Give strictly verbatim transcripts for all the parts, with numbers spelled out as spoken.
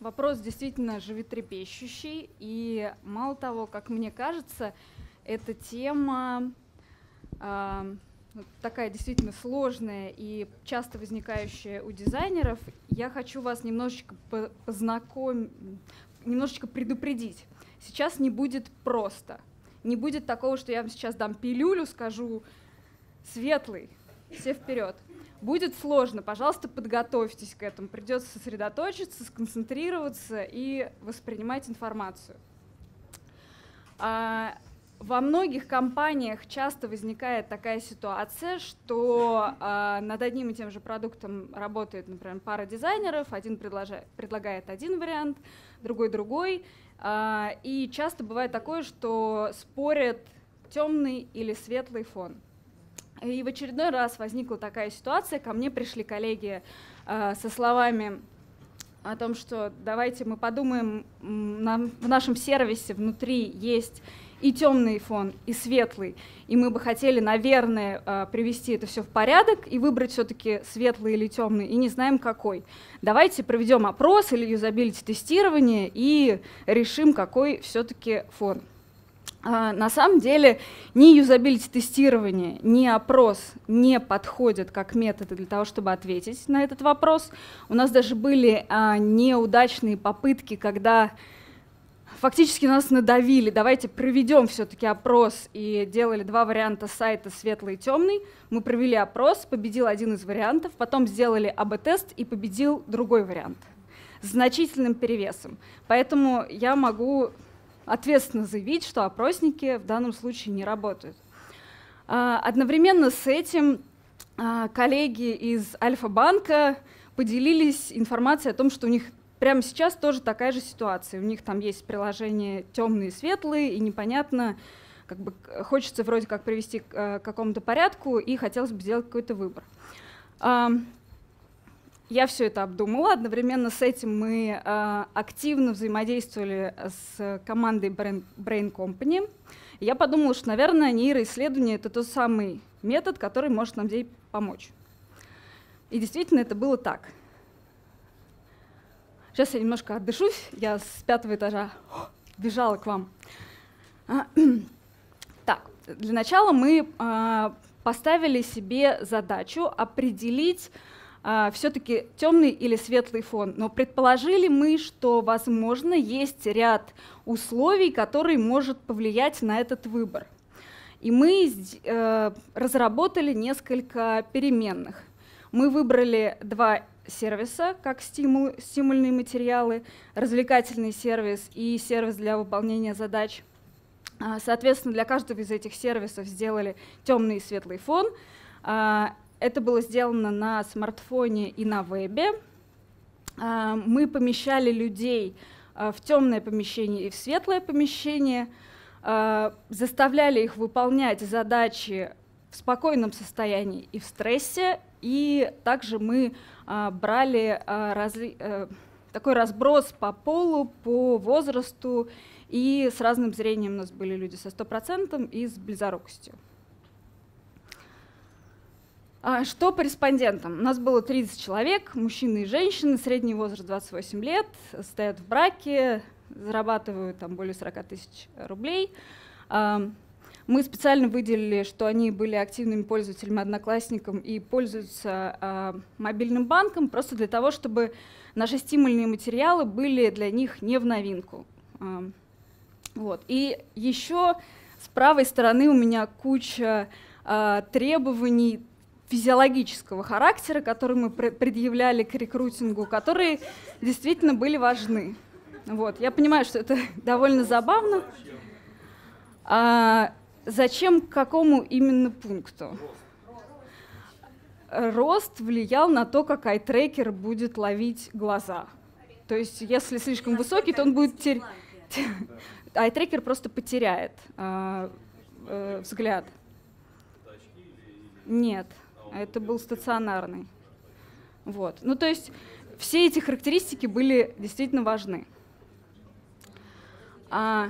вопрос действительно животрепещущий, и мало того, как мне кажется, эта тема э, такая действительно сложная и часто возникающая у дизайнеров. Я хочу вас немножечко познакомить, немножечко предупредить. Сейчас не будет просто. Не будет такого, что я вам сейчас дам пилюлю, скажу «светлый, все вперед». Будет сложно, пожалуйста, подготовьтесь к этому. Придется сосредоточиться, сконцентрироваться и воспринимать информацию. А, во многих компаниях часто возникает такая ситуация, что а, над одним и тем же продуктом работает, например, пара дизайнеров, один предлагает один вариант, другой другой. А, и часто бывает такое, что спорят темный или светлый фон. И в очередной раз возникла такая ситуация, ко мне пришли коллеги э, со словами о том, что давайте мы подумаем, нам, в нашем сервисе внутри есть и темный фон, и светлый, и мы бы хотели, наверное, э, привести это все в порядок и выбрать все-таки светлый или темный, и не знаем какой. Давайте проведем опрос или юзабилити-тестирование и решим, какой все-таки фон. На самом деле ни юзабилити-тестирование, ни опрос не подходят как методы для того, чтобы ответить на этот вопрос. У нас даже были а, неудачные попытки, когда фактически нас надавили. Давайте проведем все-таки опрос, и делали два варианта сайта, светлый и темный. Мы провели опрос, победил один из вариантов, потом сделали эй би тест и победил другой вариант с значительным перевесом. Поэтому я могу ответственно заявить, что опросники в данном случае не работают. Одновременно с этим коллеги из Альфа-банка поделились информацией о том, что у них прямо сейчас тоже такая же ситуация. У них там есть приложения темные и светлые, и непонятно, как бы хочется вроде как привести к какому-то порядку, и хотелось бы сделать какой-то выбор. Я все это обдумала. Одновременно с этим мы э, активно взаимодействовали с командой Brain, Brain Company. Я подумала, что, наверное, нейроисследование — это тот самый метод, который может нам здесь помочь. И действительно, это было так. Сейчас я немножко отдышусь. Я с пятого этажа бежала к вам. Так, для начала мы э, поставили себе задачу определить, все-таки темный или светлый фон. Но предположили мы, что, возможно, есть ряд условий, которые может повлиять на этот выбор. И мы э, разработали несколько переменных. Мы выбрали два сервиса, как стимул, стимульные материалы, развлекательный сервис и сервис для выполнения задач. Соответственно, для каждого из этих сервисов сделали темный и светлый фон. Это было сделано на смартфоне и на вебе. Мы помещали людей в темное помещение и в светлое помещение, заставляли их выполнять задачи в спокойном состоянии и в стрессе. И также мы брали разли... такой разброс по полу, по возрасту, и с разным зрением у нас были люди со стопроцентным и с близорукостью. Что по респондентам? У нас было тридцать человек, мужчины и женщины, средний возраст двадцать восемь лет, стоят в браке, зарабатывают там более сорока тысяч рублей. Мы специально выделили, что они были активными пользователями Одноклассником и пользуются мобильным банком, просто для того, чтобы наши стимульные материалы были для них не в новинку. Вот. И еще с правой стороны у меня куча требований физиологического характера, которые мы предъявляли к рекрутингу, которые действительно были важны. Вот. Я понимаю, что это довольно забавно. А зачем к какому именно пункту? Рост влиял на то, как ай-трекер будет ловить глаза. То есть, если слишком высокий, то он будет терять. Ай-трекер просто потеряет а, а, взгляд. Нет. Это был стационарный. Вот. Ну, то есть все эти характеристики были действительно важны. А...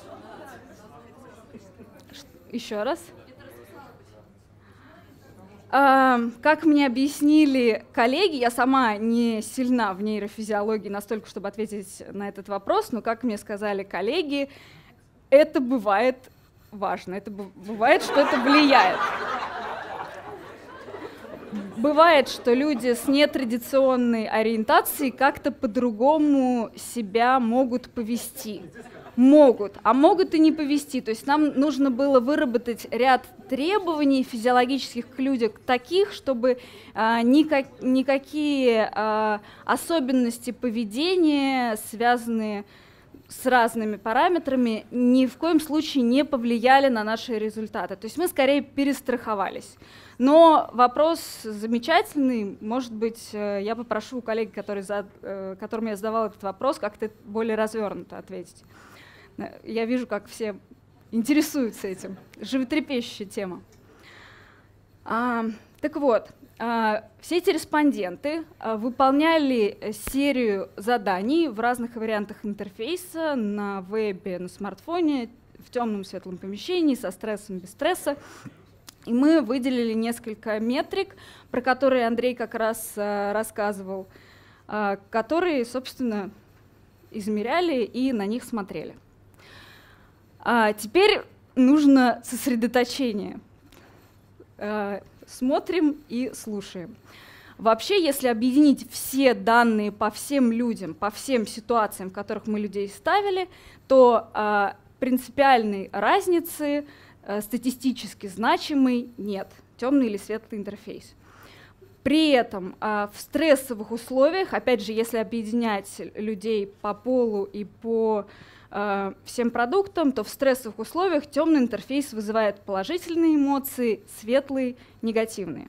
Еще раз. Как мне объяснили коллеги, я сама не сильна в нейрофизиологии настолько, чтобы ответить на этот вопрос, но, как мне сказали коллеги, это бывает важно, это бывает, что это влияет. Бывает, что люди с нетрадиционной ориентацией как-то по-другому себя могут повести. Могут, а могут и не повести. То есть нам нужно было выработать ряд требований физиологических к людям таких, чтобы а, никак, никакие а, особенности поведения, связанные с разными параметрами, ни в коем случае не повлияли на наши результаты. То есть мы скорее перестраховались. Но вопрос замечательный. Может быть, я попрошу у коллеги, который за, которому я задавала этот вопрос, как-то более развернуто ответить. Я вижу, как все интересуются этим. Животрепещущая тема. А, так вот, а, все эти респонденты а, выполняли серию заданий в разных вариантах интерфейса на вебе, на смартфоне, в темном светлом помещении, со стрессом, без стресса. И мы выделили несколько метрик, про которые Андрей как раз а, рассказывал, а, которые, собственно, измеряли и на них смотрели. А теперь нужно сосредоточение. А, смотрим и слушаем. Вообще, если объединить все данные по всем людям, по всем ситуациям, в которых мы людей ставили, то а, принципиальной разницы а, статистически значимой нет. Темный или светлый интерфейс. При этом а, в стрессовых условиях, опять же, если объединять людей по полу и по всем продуктам, то в стрессовых условиях темный интерфейс вызывает положительные эмоции, светлые — негативные.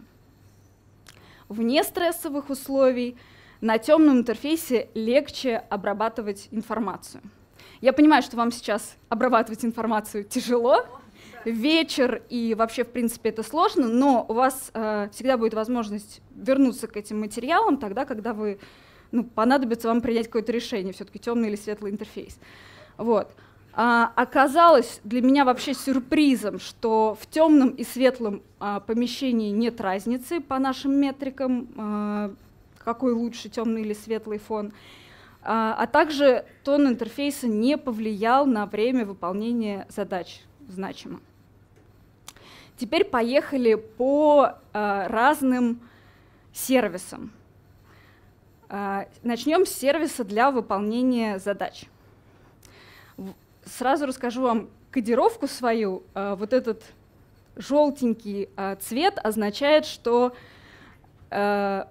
Вне стрессовых условий на темном интерфейсе легче обрабатывать информацию. Я понимаю, что вам сейчас обрабатывать информацию тяжело, вечер и вообще, в принципе, это сложно, но у вас э, всегда будет возможность вернуться к этим материалам тогда, когда вы, ну, понадобится вам принять какое-то решение, все-таки темный или светлый интерфейс. Вот. А, оказалось для меня вообще сюрпризом, что в темном и светлом а, помещении нет разницы по нашим метрикам, а, какой лучше, темный или светлый фон, а, а также тон интерфейса не повлиял на время выполнения задач значимо. Теперь поехали по а, разным сервисам. А, начнем с сервиса для выполнения задач. Сразу расскажу вам кодировку свою. Вот этот желтенький цвет означает, что это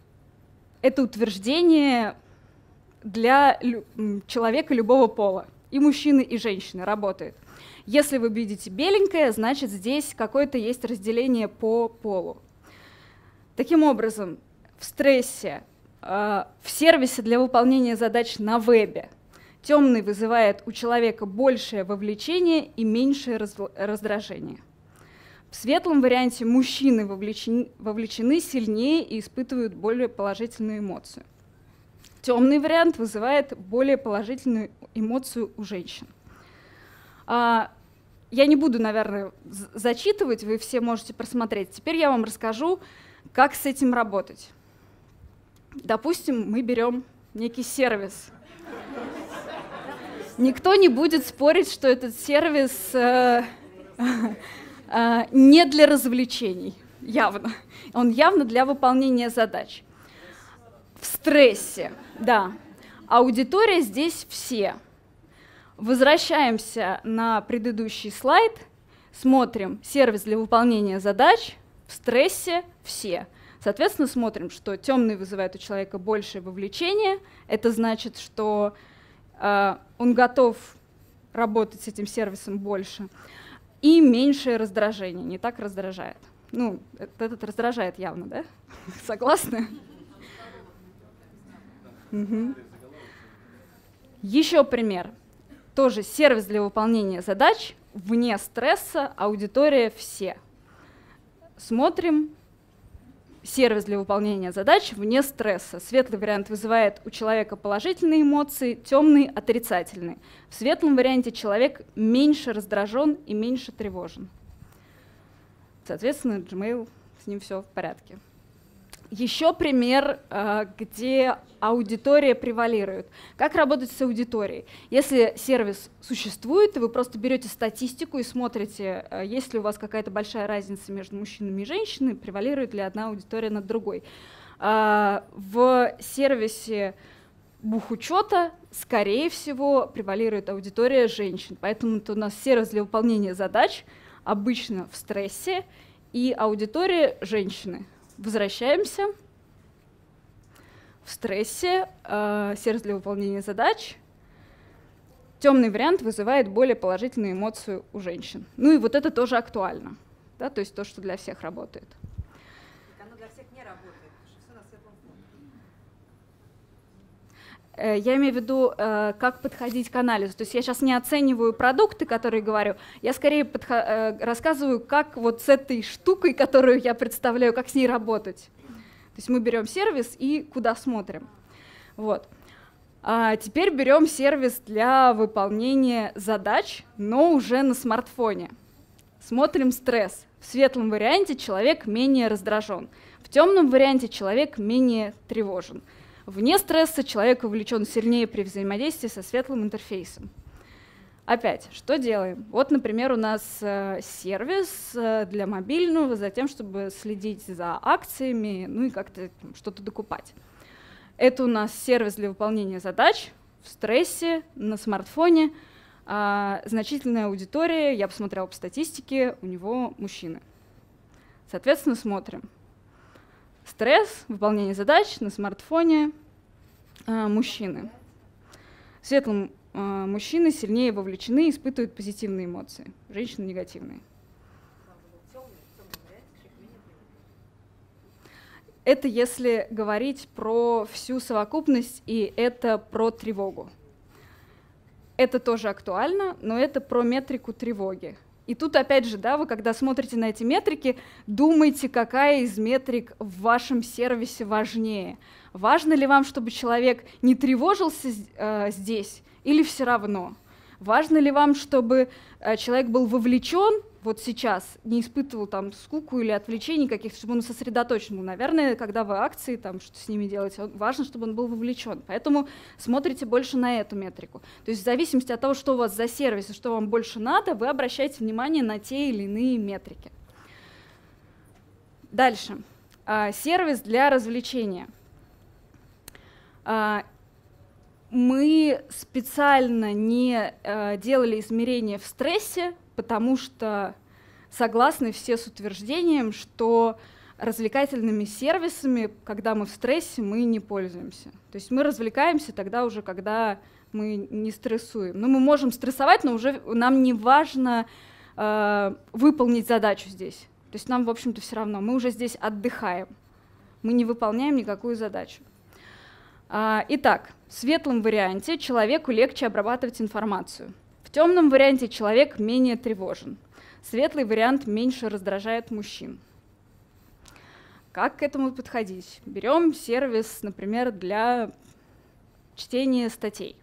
утверждение для человека любого пола, и мужчины, и женщины, работает. Если вы видите беленькое, значит, здесь какое-то есть разделение по полу. Таким образом, в стрессе, в сервисе для выполнения задач на вебе темный вызывает у человека большее вовлечение и меньшее раздражение. В светлом варианте мужчины вовлечены, вовлечены сильнее и испытывают более положительную эмоцию. Темный вариант вызывает более положительную эмоцию у женщин. А, я не буду, наверное, зачитывать, вы все можете просмотреть. Теперь я вам расскажу, как с этим работать. Допустим, мы берем некий сервис. Никто не будет спорить, что этот сервис э, э, не для развлечений, явно. Он явно для выполнения задач. В стрессе, да. Аудитория здесь все. Возвращаемся на предыдущий слайд, смотрим сервис для выполнения задач, в стрессе все. Соответственно, смотрим, что темный вызывает у человека большее вовлечение, это значит, что Uh, он готов работать с этим сервисом больше, и меньшее раздражение, не так раздражает. Ну, этот раздражает явно, да? Согласны? Угу. Еще пример. Тоже сервис для выполнения задач, вне стресса, аудитория все. Смотрим. Сервис для выполнения задач вне стресса. Светлый вариант вызывает у человека положительные эмоции, темный — отрицательные. В светлом варианте человек меньше раздражен и меньше тревожен. Соответственно, Gmail с ним все в порядке. Еще пример, где аудитория превалирует. Как работать с аудиторией? Если сервис существует, и вы просто берете статистику и смотрите, есть ли у вас какая-то большая разница между мужчинами и женщинами, превалирует ли одна аудитория над другой. В сервисе бухучета, скорее всего, превалирует аудитория женщин. Поэтому это у нас сервис для выполнения задач, обычно в стрессе, и аудитория женщины. Возвращаемся. В стрессе э, сервис для выполнения задач. Темный вариант вызывает более положительную эмоцию у женщин. Ну и вот это тоже актуально. Да, то есть то, что для всех работает. Оно для всех не работает, потому что все на светлом фоне. Э, я имею в виду, э, как подходить к анализу. То есть я сейчас не оцениваю продукты, которые говорю, я скорее подхо- э, рассказываю, как вот с этой штукой, которую я представляю, как с ней работать. То есть мы берем сервис и куда смотрим. Вот. А теперь берем сервис для выполнения задач, но уже на смартфоне. Смотрим стресс. В светлом варианте человек менее раздражен. В темном варианте человек менее тревожен. Вне стресса человек вовлечен сильнее при взаимодействии со светлым интерфейсом. Опять, что делаем? Вот, например, у нас э, сервис э, для мобильного, за тем, чтобы следить за акциями, ну и как-то что-то докупать. Это у нас сервис для выполнения задач в стрессе, на смартфоне. Э, значительная аудитория, я посмотрела по статистике, у него мужчины. Соответственно, смотрим. Стресс, выполнение задач на смартфоне, э, мужчины. В светлом мужчины сильнее вовлечены и испытывают позитивные эмоции, женщины — негативные. Это если говорить про всю совокупность, и это про тревогу. Это тоже актуально, но это про метрику тревоги. И тут опять же, да, вы когда смотрите на эти метрики, думайте, какая из метрик в вашем сервисе важнее. Важно ли вам, чтобы человек не тревожился э, здесь, или все равно? Важно ли вам, чтобы э, человек был вовлечен вот сейчас, не испытывал там скуку или отвлечений каких-то, чтобы он сосредоточен был? Наверное, когда вы акции, там, что с ними делаете, важно, чтобы он был вовлечен. Поэтому смотрите больше на эту метрику. То есть в зависимости от того, что у вас за сервис и что вам больше надо, вы обращаете внимание на те или иные метрики. Дальше. А, сервис для развлечения. А, Мы специально не э, делали измерения в стрессе, потому что согласны все с утверждением, что развлекательными сервисами, когда мы в стрессе, мы не пользуемся. То есть мы развлекаемся тогда уже, когда мы не стрессуем. Ну, мы можем стрессовать, но уже нам не важно э, выполнить задачу здесь. То есть нам, в общем-то, все равно. Мы уже здесь отдыхаем. Мы не выполняем никакую задачу. Итак, в светлом варианте человеку легче обрабатывать информацию. В темном варианте человек менее тревожен. Светлый вариант меньше раздражает мужчин. Как к этому подходить? Берем сервис, например, для чтения статей.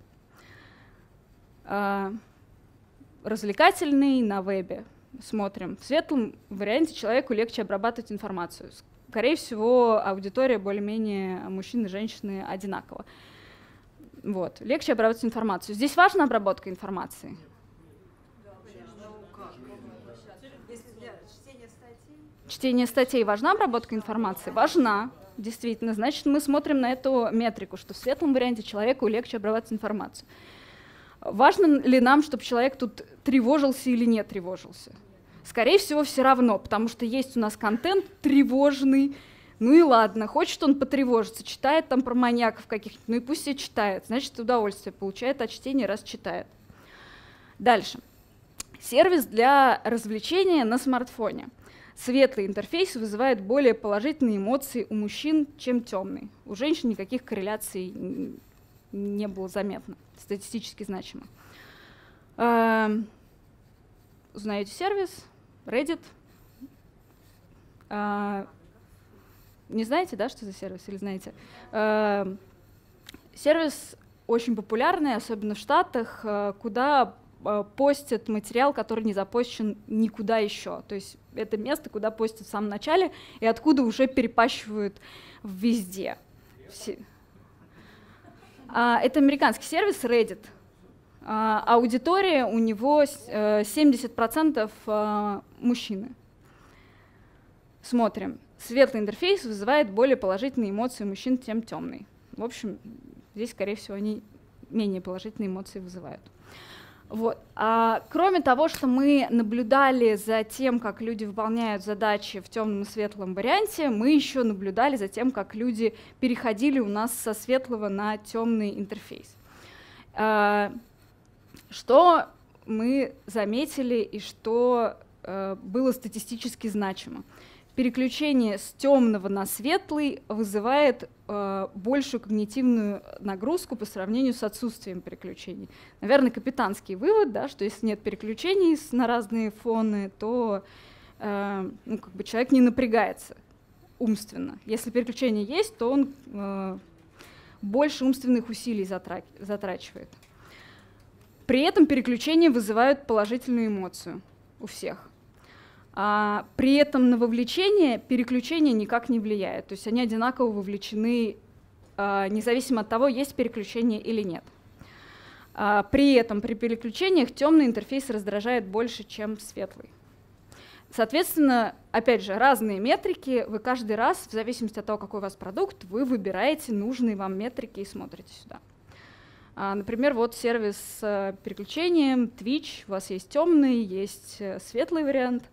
Развлекательный на вебе. Смотрим. В светлом варианте человеку легче обрабатывать информацию. Скорее всего, аудитория более-менее мужчин и женщины одинаково. Вот. Легче обрабатывать информацию. Здесь важна обработка информации? Чтение статей важна обработка информации? Важна, действительно. Значит, мы смотрим на эту метрику, что в светлом варианте человеку легче обрабатывать информацию. Важно ли нам, чтобы человек тут тревожился или не тревожился? Скорее всего, все равно, потому что есть у нас контент тревожный. Ну и ладно, хочет он потревожиться, читает там про маньяков каких-нибудь, ну и пусть себе читает, значит, удовольствие получает от чтения, раз читает. Дальше. Сервис для развлечения на смартфоне. Светлый интерфейс вызывает более положительные эмоции у мужчин, чем темный. У женщин никаких корреляций не было заметно, статистически значимо. Узнаете сервис? Reddit. А, не знаете, да, что за сервис, или знаете? А, сервис очень популярный, особенно в Штатах, куда э, постят материал, который не запущен никуда еще. То есть это место, куда постят в самом начале, и откуда уже перепащивают везде. Все. А, это американский сервис Reddit. А, аудитория у него э, семьдесят процентов э, мужчины. Смотрим. Светлый интерфейс вызывает более положительные эмоции у мужчин, чем темный. В общем, здесь, скорее всего, они менее положительные эмоции вызывают. Вот. А, кроме того, что мы наблюдали за тем, как люди выполняют задачи в темном и светлом варианте, мы еще наблюдали за тем, как люди переходили у нас со светлого на темный интерфейс. А, что мы заметили и что а, было статистически значимо? Переключение с темного на светлый вызывает э, большую когнитивную нагрузку по сравнению с отсутствием переключений. Наверное, капитанский вывод, да, что если нет переключений на разные фоны, то э, ну, как бы человек не напрягается умственно. Если переключение есть, то он э, больше умственных усилий затра- затрачивает. При этом переключения вызывают положительную эмоцию у всех. А при этом на вовлечение переключение никак не влияет. То есть они одинаково вовлечены, а, независимо от того, есть переключение или нет. А при этом при переключениях темный интерфейс раздражает больше, чем светлый. Соответственно, опять же, разные метрики. Вы каждый раз, в зависимости от того, какой у вас продукт, вы выбираете нужные вам метрики и смотрите сюда. А, например, вот сервис с переключением Twitch. У вас есть темный, есть светлый вариант.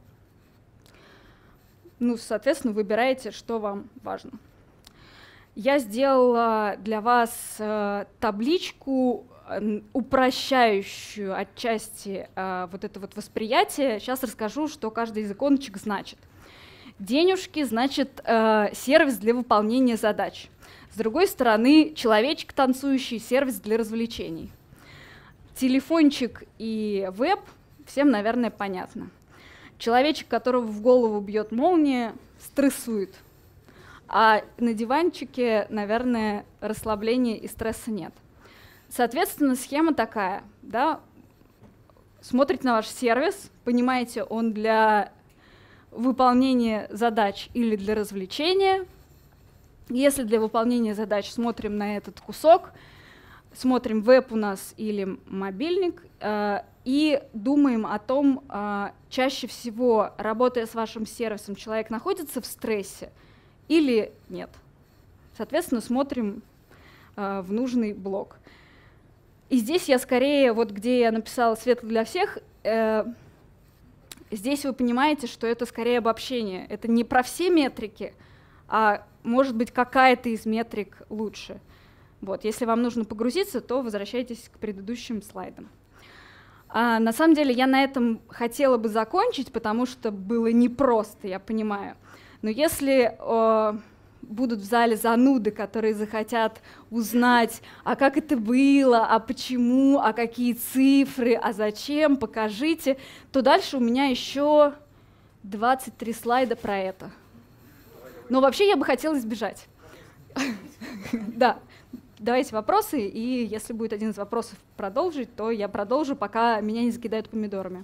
Ну, соответственно, выбираете, что вам важно. Я сделала для вас э, табличку, э, упрощающую отчасти э, вот это вот восприятие. Сейчас расскажу, что каждый из иконочек значит. Денежки значит э, сервис для выполнения задач. С другой стороны, человечек танцующий, сервис для развлечений. Телефончик и веб всем, наверное, понятно. Человечек, которого в голову бьет молния, стрессует. А на диванчике, наверное, расслабления и стресса нет. Соответственно, схема такая. Да? Смотрите на ваш сервис, понимаете, он для выполнения задач или для развлечения. Если для выполнения задач, смотрим на этот кусок, смотрим веб у нас или мобильник, э, и думаем о том, э, чаще всего, работая с вашим сервисом, человек находится в стрессе или нет. Соответственно, смотрим э, в нужный блок. И здесь я скорее, вот где я написала «светло для всех», э, здесь вы понимаете, что это скорее обобщение. Это не про все метрики, а может быть какая-то из метрик лучше. Вот, если вам нужно погрузиться, то возвращайтесь к предыдущим слайдам. А, на самом деле я на этом хотела бы закончить, потому что было непросто, я понимаю. Но если э, будут в зале зануды, которые захотят узнать, а как это было, а почему, а какие цифры, а зачем, покажите, то дальше у меня еще двадцать три слайда про это. Но вообще я бы хотела избежать. Да. Давайте вопросы, и если будет один из вопросов продолжить, то я продолжу, пока меня не закидают помидорами.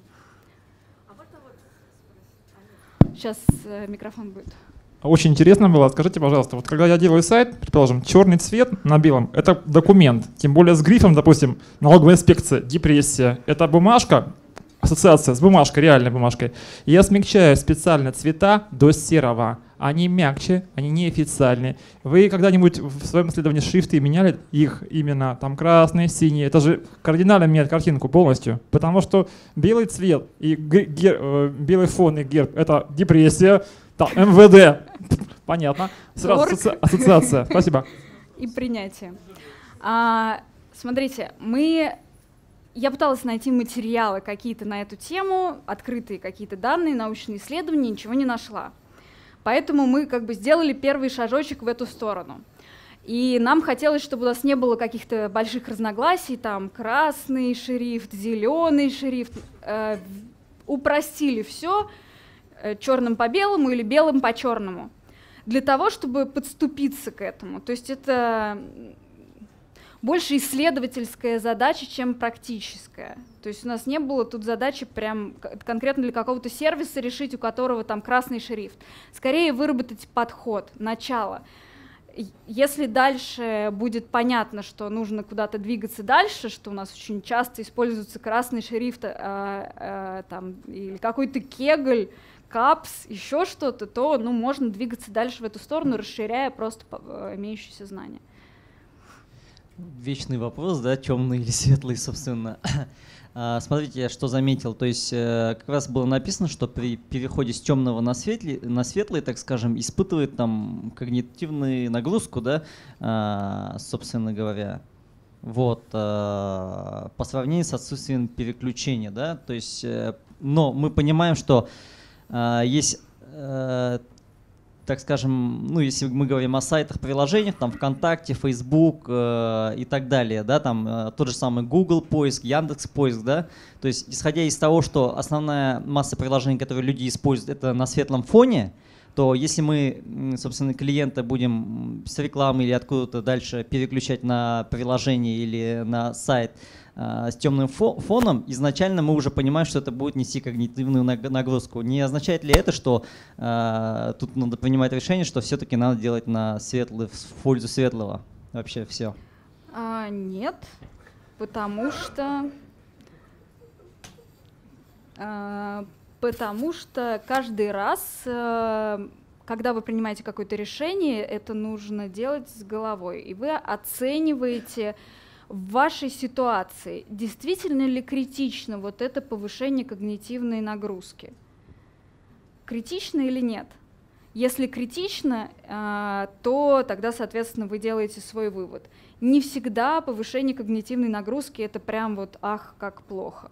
Сейчас э, микрофон будет. Очень интересно было. Скажите, пожалуйста, вот когда я делаю сайт, предположим, черный цвет на белом — это документ, тем более с грифом, допустим, налоговая инспекция, депрессия. Это бумажка, ассоциация с бумажкой, реальной бумажкой. И я смягчаю специально цвета до серого. Они мягче, они неофициальные. Вы когда-нибудь в своем исследовании шрифты меняли их именно там красный, синий? Это же кардинально меняет картинку полностью. Потому что белый цвет и гер, э, белый фон и герб — это депрессия, там, эм вэ дэ. Понятно. Сразу асоци... ассоциация. Спасибо. И принятие. А, смотрите, мы... Я пыталась найти материалы какие-то на эту тему, открытые какие-то данные, научные исследования, ничего не нашла. Поэтому мы как бы сделали первый шажочек в эту сторону. И нам хотелось, чтобы у нас не было каких-то больших разногласий, там красный шрифт, зеленый шрифт. Э, упростили все э, черным по белому или белым по черному, для того, чтобы подступиться к этому. То есть это больше исследовательская задача, чем практическая. То есть у нас не было тут задачи прям конкретно для какого-то сервиса решить, у которого там красный шрифт. Скорее выработать подход, начало. Если дальше будет понятно, что нужно куда-то двигаться дальше, что у нас очень часто используется красный шрифт а, а, там, или какой-то кегль, капс, еще что-то, то ну, можно двигаться дальше в эту сторону, расширяя просто имеющиеся знания. Вечный вопрос, да, темный или светлый, собственно. Смотрите, я что заметил, то есть как раз было написано, что при переходе с темного на светлый, на светлый, так скажем, испытывает там когнитивную нагрузку, да, собственно говоря, вот, по сравнению с отсутствием переключения, да, то есть, но мы понимаем, что есть, так скажем, ну, если мы говорим о сайтах, приложениях, там ВКонтакте, Facebook э, и так далее, да, там э, тот же самый Google поиск, Яндекс поиск, да, то есть исходя из того, что основная масса приложений, которые люди используют, это на светлом фоне, то если мы, собственно, клиента будем с рекламы или откуда-то дальше переключать на приложение или на сайт э, с темным фо фоном, изначально мы уже понимаем, что это будет нести когнитивную нагрузку. Не означает ли это, что э, тут надо принимать решение, что все-таки надо делать на светлый, в пользу светлого? Вообще все. А, нет, потому что... А, Потому что каждый раз, когда вы принимаете какое-то решение, это нужно делать с головой. И вы оцениваете в вашей ситуации, действительно ли критично вот это повышение когнитивной нагрузки. Критично или нет? Если критично, то тогда, соответственно, вы делаете свой вывод. Не всегда повышение когнитивной нагрузки — это прям вот «ах, как плохо».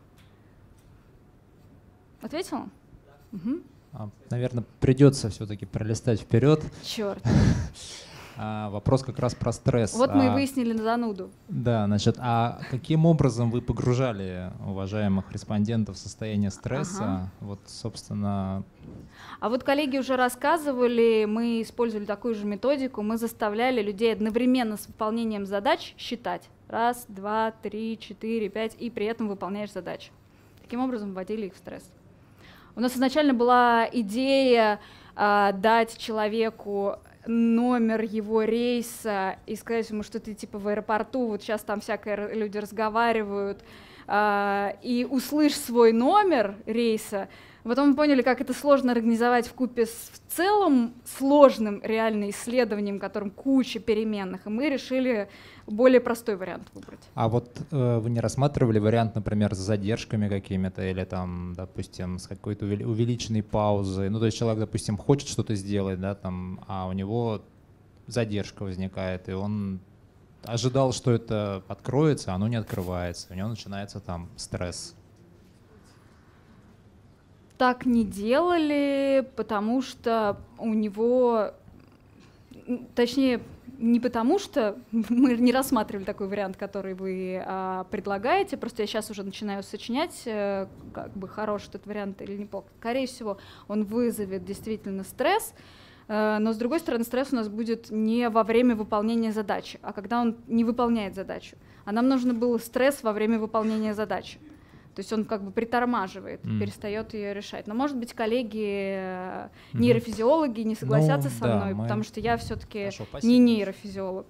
Ответила? Угу. А, наверное, придется все-таки пролистать вперед. Черт. А, вопрос как раз про стресс. Вот мы и а, выяснили на зануду. Да, значит, а каким образом вы погружали уважаемых респондентов в состояние стресса? Ага. Вот, собственно. А вот коллеги уже рассказывали, мы использовали такую же методику, мы заставляли людей одновременно с выполнением задач считать. Раз, два, три, четыре, пять, и при этом выполняешь задачи. Таким образом вводили их в стресс. У нас изначально была идея э, дать человеку номер его рейса и сказать ему, что ты типа в аэропорту, вот сейчас там всякие люди разговаривают, э, и услышь свой номер рейса. Потом мы поняли, как это сложно организовать вкупе с в целом сложным реально исследованием, которым куча переменных, и мы решили более простой вариант выбрать. А вот э, вы не рассматривали вариант, например, с задержками какими-то или там, допустим, с какой-то увеличенной паузой? Ну, то есть человек, допустим, хочет что-то сделать, да, там, а у него задержка возникает, и он ожидал, что это откроется, а оно не открывается, у него начинается там стресс. Так не делали, потому что у него, точнее, не потому что мы не рассматривали такой вариант, который вы а, предлагаете, просто я сейчас уже начинаю сочинять, э, как бы хороший этот вариант или не плохо. Скорее всего, он вызовет действительно стресс, э, но с другой стороны, стресс у нас будет не во время выполнения задачи, а когда он не выполняет задачу. А нам нужно было стресс во время выполнения задачи. То есть он как бы притормаживает, mm. перестает ее решать. Но, может быть, коллеги mm-hmm. нейрофизиологи не согласятся ну, со да, мной, мы... потому что я все-таки Хорошо, не нейрофизиолог.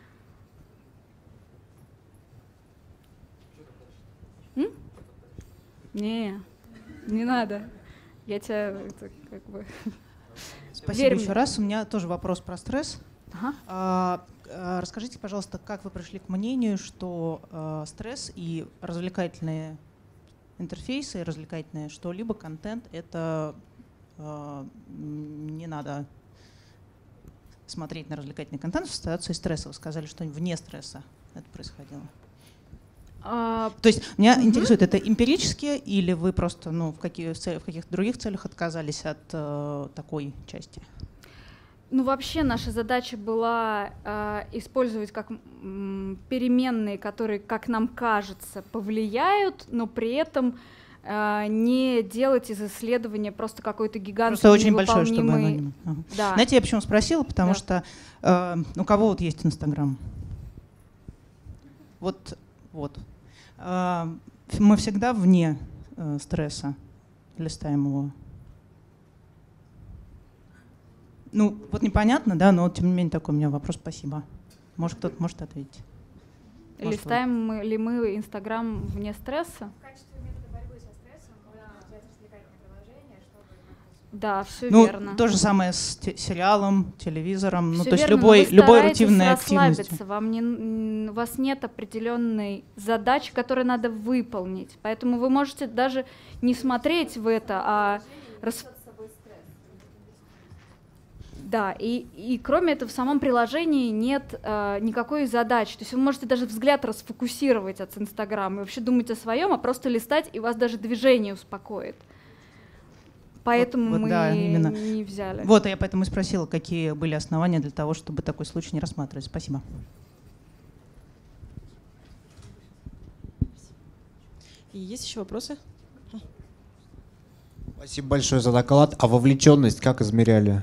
М? Не, не надо. Я тебя это, как бы... Спасибо Верь еще мне. раз. У меня тоже вопрос про стресс. Ага. А, а, расскажите, пожалуйста, как вы пришли к мнению, что а, стресс и развлекательные интерфейсы, развлекательные что-либо, контент, это э, не надо смотреть на развлекательный контент в ситуации стресса. Вы сказали, что вне стресса это происходило. А, То есть меня угу. интересует, это эмпирически или вы просто ну, в, каких, в каких-то других целях отказались от э, такой части? Ну, вообще наша задача была э, использовать как м, переменные, которые, как нам кажется, повлияют, но при этом э, не делать из исследования просто какой-то гигантский просто очень большой, чтобы невыполнимый... анонимно. Ага. Да. Знаете, я почему спросила? Потому Да. что э, у кого вот есть Инстаграм? Вот, вот. А, мы всегда вне э, стресса листаем его. Ну, вот непонятно, да, но тем не менее такой у меня вопрос. Спасибо. Может, кто-то может ответить. Может, Листаем мы, ли мы Инстаграм вне стресса? В качестве метода борьбы со стрессом, когда взять развлекательное приложение, чтобы... Да, все ну, верно. то же самое с те- сериалом, телевизором, ну, Всё то есть верно, но любой, вы любой стараетесь рутинной активности. расслабиться, вам не, н- у вас нет определенной задачи, которую надо выполнить. Поэтому вы можете даже не смотреть в это, а рас- Да, и, и кроме этого в самом приложении нет э, никакой задачи. То есть вы можете даже взгляд расфокусировать от Инстаграма и вообще думать о своем, а просто листать, и вас даже движение успокоит. Поэтому вот, мы да, именно. не взяли. Вот, я поэтому и спросила, какие были основания для того, чтобы такой случай не рассматривать. Спасибо. И есть еще вопросы? Спасибо большое за доклад. А вовлеченность как измеряли?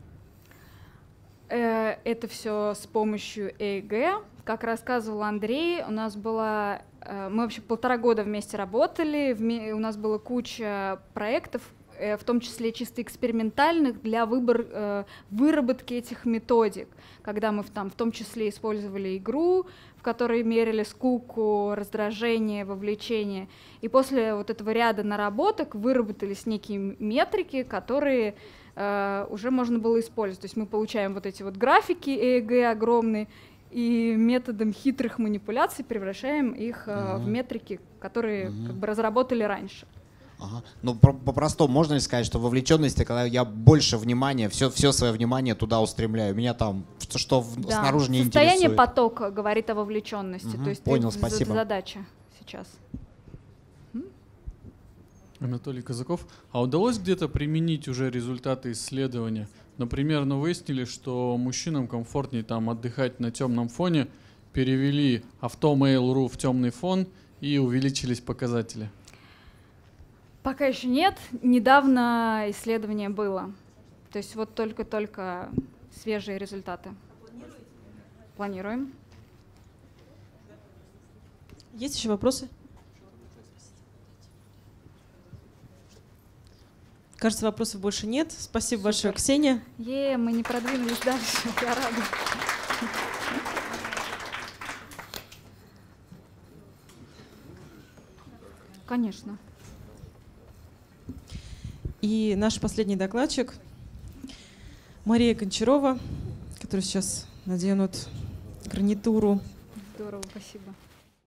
Э, Это все с помощью ЭЭГ. Как рассказывал Андрей, у нас была... э, Мы вообще полтора года вместе работали, вме- у нас была куча проектов, э, в том числе чисто экспериментальных, для выбор, э, выработки этих методик, когда мы в, там, в том числе использовали игру, в которой мерили скуку, раздражение, вовлечение. И после вот этого ряда наработок выработались некие метрики, которые э, уже можно было использовать. То есть мы получаем вот эти вот графики ЭЭГ огромные, и методом хитрых манипуляций превращаем их э, Мгм. в метрики, которые Мгм. как бы разработали раньше. Ага. Ну, про- по-простому можно ли сказать, что вовлеченность, это когда я больше внимания, все, все свое внимание туда устремляю. Меня там, что, что в- Да. снаружи не Состояние интересует. потока говорит о вовлеченности. Мгм. То есть Понял, это спасибо. задача сейчас. Анатолий Казаков. А удалось где-то применить уже результаты исследования? Например, ну, выяснили, что мужчинам комфортнее там отдыхать на темном фоне, перевели авто Mail.ru в темный фон и увеличились показатели. Пока еще нет. Недавно исследование было. То есть вот только-только свежие результаты. Планируем. Есть еще вопросы? Кажется, вопросов больше нет. Спасибо Супер. большое, Ксения. Е, мы не продвинулись дальше. Я рада. Конечно. И наш последний докладчик Мария Гончарова, которая сейчас наденут гарнитуру. Здорово, спасибо.